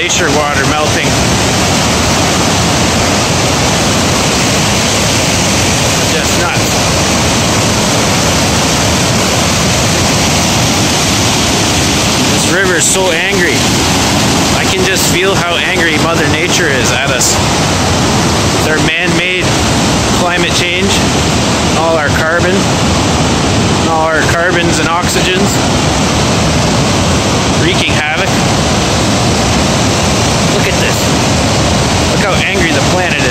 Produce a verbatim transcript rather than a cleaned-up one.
glacier water melting. Just nuts. This river is so angry. I can just feel how angry Mother Nature is at us. With our man-made climate change, all our carbon, all our carbons and oxygens, wreaking havoc. Look at this. Look how angry the planet